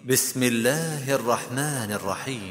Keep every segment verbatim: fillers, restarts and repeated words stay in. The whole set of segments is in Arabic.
بسم الله الرحمن الرحيم.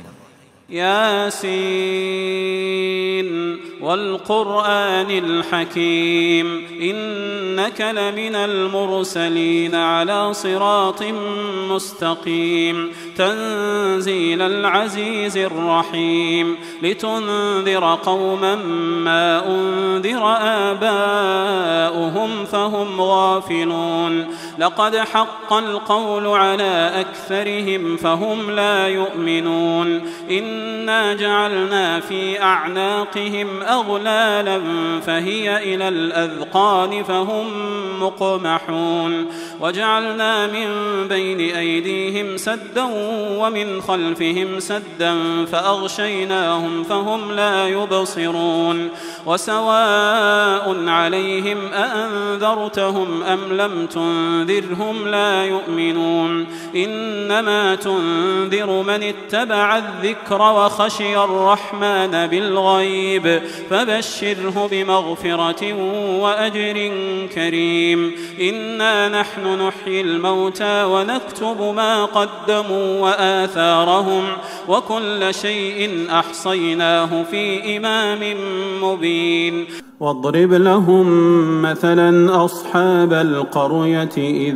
ياسين والقرآن الحكيم إنك لمن المرسلين على صراط مستقيم تنزيل العزيز الرحيم لتنذر قوما ما أنذر آباؤهم فهم غافلون لقد حق القول على أكثرهم فهم لا يؤمنون إنا جعلنا في أعناقهم أغلالا فهي إلى الأذقان فهم مقمحون وجعلنا من بين أيديهم سدا ومن خلفهم سدا فأغشيناهم فهم لا يبصرون وسواء عليهم أأنذرتهم أم لم تنذرهم لا يؤمنون إنما تنذر من اتبع الذكر وخشي الرحمن بالغيب فبشره بمغفرة وأجر كريم إنا نحن نحيي الموتى ونكتب ما قدموا وآثارهم وكل شيء أحصيناه في إمام مبين. واضرب لهم مثلا أصحاب القرية إذ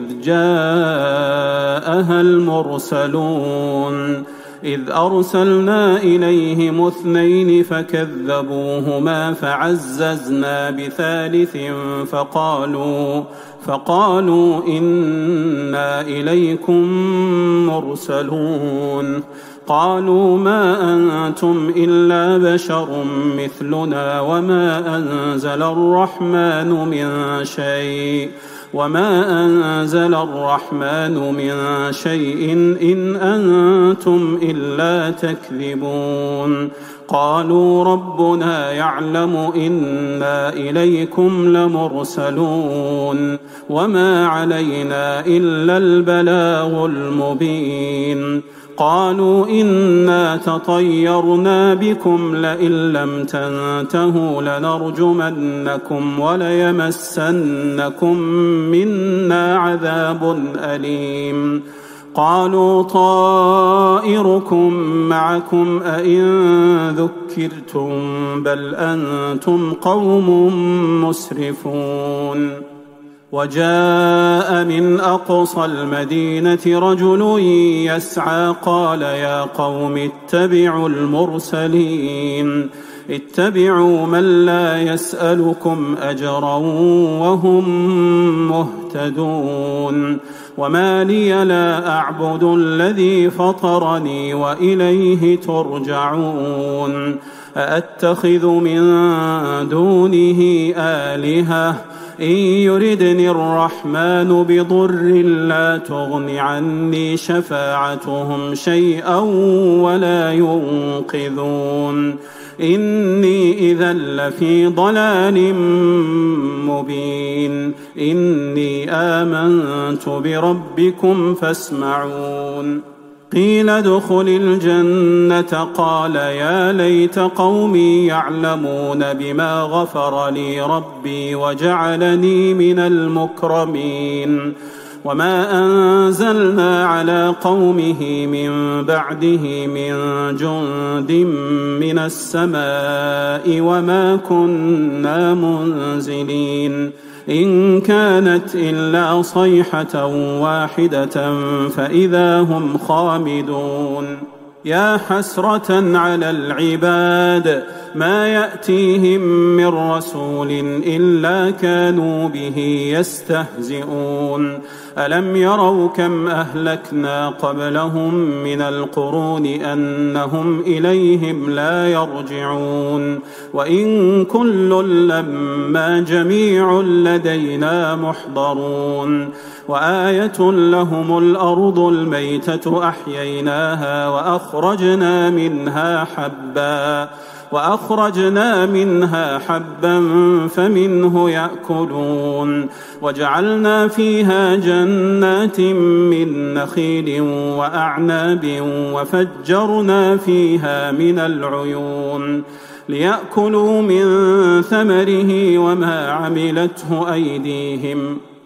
جاءها المرسلون إذ أرسلنا إليهم اثنين فكذبوهما فعززنا بثالث فقالوا فقالوا إنا إليكم مرسلون قالوا ما أنتم إلا بشر مثلنا وما أنزل الرحمن من شيء وما أنزل الرحمن من شيء إن أنتم إلا تكذبون قالوا ربنا يعلم إنا إليكم لمرسلون وما علينا إلا البلاغ المبين قالوا إنا تطيرنا بكم لئن لم تنتهوا لنرجمنكم وليمسنكم منا عذاب أليم قالوا طائركم معكم أئن ذكرتم بل أنتم قوم مسرفون وجاء من أقصى المدينة رجل يسعى قال يا قوم اتبعوا المرسلين اتبعوا من لا يسألكم أجرا وهم مهتدون وما لي لا أعبد الذي فطرني وإليه ترجعون أأتخذ من دونه آلهة إن يردني الرحمن بضر لا تغن عني شفاعتهم شيئا ولا ينقذون إني إذا لفي ضلال مبين إني آمنت بربكم فاسمعون قيل ادخل الجنة قال يا ليت قومي يعلمون بما غفر لي ربي وجعلني من المكرمين وما أنزلنا على قومه من بعده من جند من السماء وما كنا منزلين إن كانت إلا صيحة واحدة فإذا هم خامدون يا حسرة على العباد ما يأتيهم من رسول إلا كانوا به يستهزئون ألم يروا كم أهلكنا قبلهم من القرون أنهم إليهم لا يرجعون وإن كل لما جميع لدينا محضرون وآية لهم الأرض الميتة أحييناها وأخرجنا منها حبا وأخرجنا منها حبا فمنه يأكلون وجعلنا فيها جنات من نخيل وأعناب وفجرنا فيها من العيون ليأكلوا من ثمره وما عملته أيديهم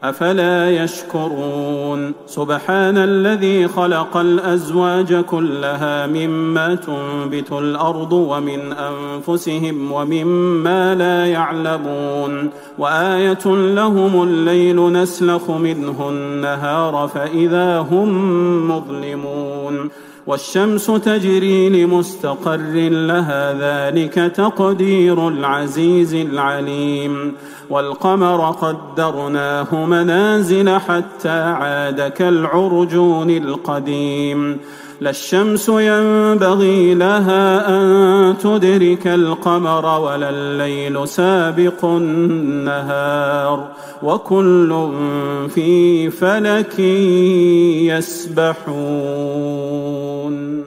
أفلا يشكرون سبحان الذي خلق الأزواج كلها مما تنبت الأرض ومن أنفسهم ومما لا يعلمون وآية لهم الليل نسلخ منه النهار فإذا هم مظلمون والشمس تجري لمستقر لها ذلك تقدير العزيز العليم والقمر قدرناه منازل حتى عاد كالعرجون القديم لا الشمس ينبغي لها أن تدرك القمر ولا الليل سابق النهار وكل في فلك يسبحون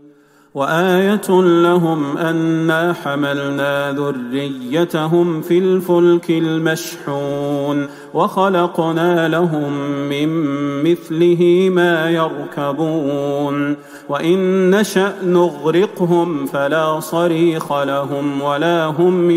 وآية لهم أنا حملنا ذريتهم في الفلك المشحون وخلقنا لهم من مثله ما يركبون وإن نشأ نغرقهم فلا صريخ لهم ولا هم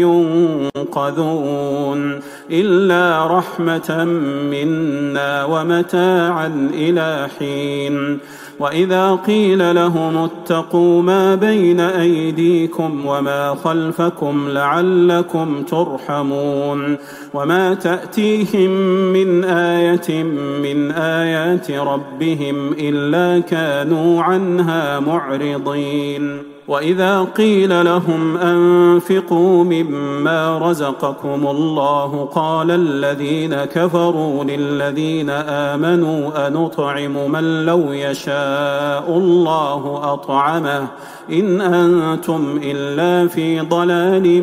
ينقذون إلا رحمة منا ومتاعا إلى حين وإذا قيل لهم اتقوا ما بين أيديكم وما خلفكم لعلكم ترحمون وما تأتيهم من آية من آيات ربهم إلا كانوا عنها معرضين وإذا قيل لهم أنفقوا مما رزقكم الله قال الذين كفروا للذين آمنوا أنطعم من لو يشاء الله أطعمه إن أنتم إلا في ضلال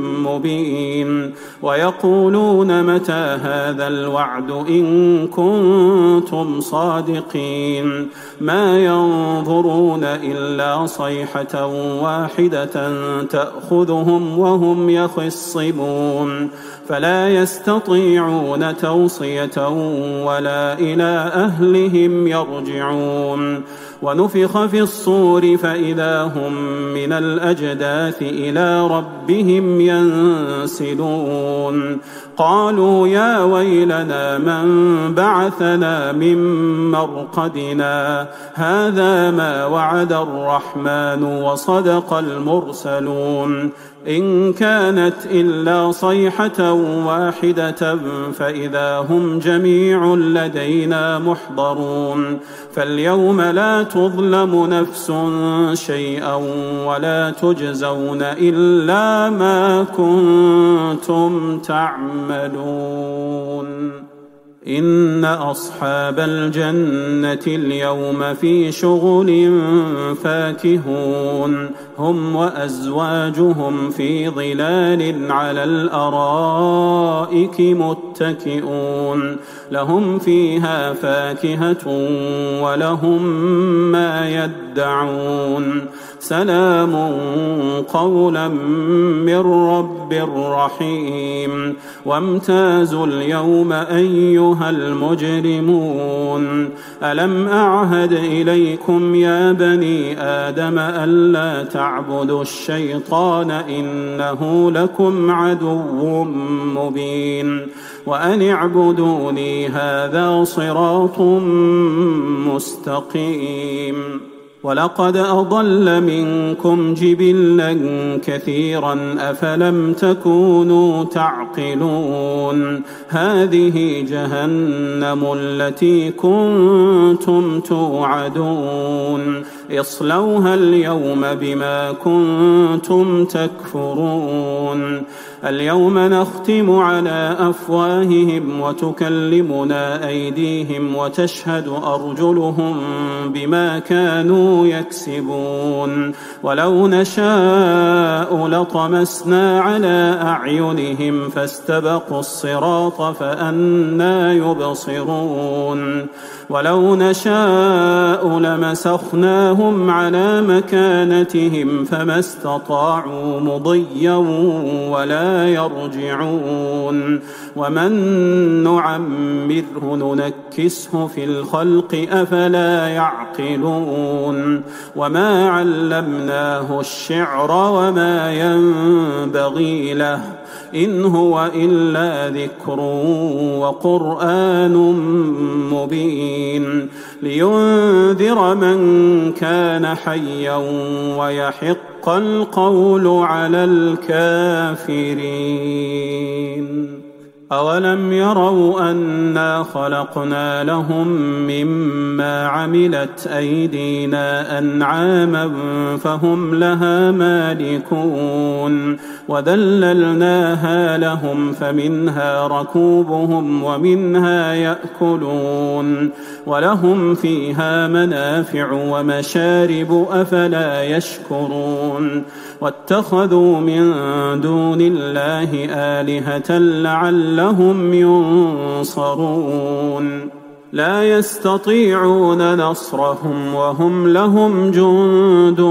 مبين ويقولون متى هذا الوعد إن كنتم صادقين ما ينظرون إلا صيحة واحدة تأخذهم وهم يخصمون فلا يستطيعون توصية ولا إلى أهلهم يرجعون ونفخ في الصور فإذا هم من الأجداث إلى ربهم ينسلون قالوا يا ويلنا من بعثنا من مرقدنا هذا ما وعد الرحمن وصدق المرسلون إن كانت إلا صيحة واحدة فإذا هم جميع لدينا محضرون فاليوم لا تظلم نفس شيئا ولا تجزون إلا ما كنتم تعملون إن أصحاب الجنة اليوم في شغل فاكهون هم وأزواجهم في ظلال على الأرائك متكئون لهم فيها فاكهة ولهم ما يدعون سلام قولا من رب رحيم وامتازوا اليوم أيها المجرمون ألم أعهد إليكم يا بني آدم ألا تعبدوا الشيطان إنه لكم عدو مبين وأن اعبدوني هذا صراط مستقيم ولقد أضل منكم جبلا كثيرا أفلم تكونوا تعقلون هذه جهنم التي كنتم توعدون اصلوها اليوم بما كنتم تكفرون اليوم نختم على أفواههم وتكلمنا أيديهم وتشهد أرجلهم بما كانوا يكسبون ولو نشاء لطمسنا على أعينهم فاستبقوا الصراط فأنى يبصرون ولو نشاء لمسخناهم على مكانتهم فما استطاعوا مضيا ولا أفلا يرجعون ومن نعمره ننكسه في الخلق أفلا يعقلون وما علمناه الشعر وما ينبغي له إن هو إلا ذكر وقرآن مبين لينذر من كان حيا ويحق القول على الكافرين. أولم يروا أنا خلقنا لهم مما عملت أيدينا أنعاما فهم لها مالكون وذللناها لهم فمنها ركوبهم ومنها يأكلون ولهم فيها منافع ومشارب أفلا يشكرون واتخذوا من دون الله آلهة لعلهم ينصرون لا يستطيعون نصرهم وهم لهم جند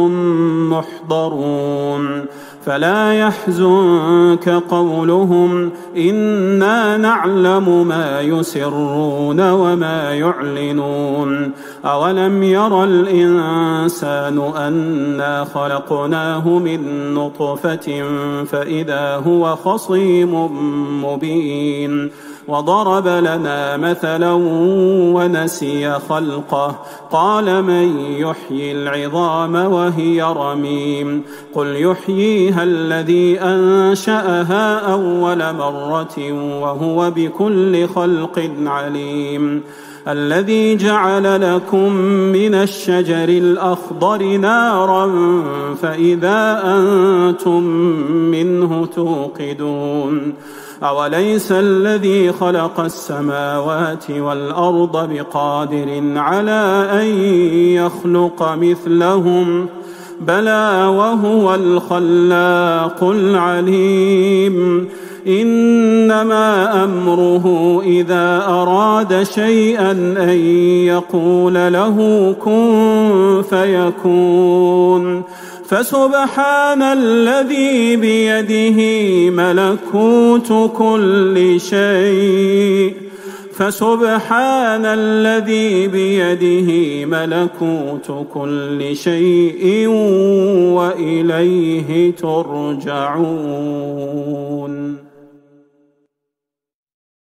محضرون فلا يحزنك قولهم إنا نعلم ما يسرون وما يعلنون أولم ير الإنسان أنا خلقناه من نطفة فإذا هو خصيم مبين وضرب لنا مثلا ونسي خلقه قال من يحيي العظام وهي رميم قل يحييها الذي أنشأها أول مرة وهو بكل خلق عليم الذي جعل لكم من الشجر الأخضر نارا فإذا أنتم منه توقدون أوليس الذي خلق السماوات والأرض بقادر على أن يخلق مثلهم بلى وهو الخلاق العليم إنما أمره إذا أراد شيئا أن يقول له كن فيكون فسبحان الذي بيده ملكوت كل شيء فسبحان الذي بيده ملكوت كل شيء وإليه ترجعون.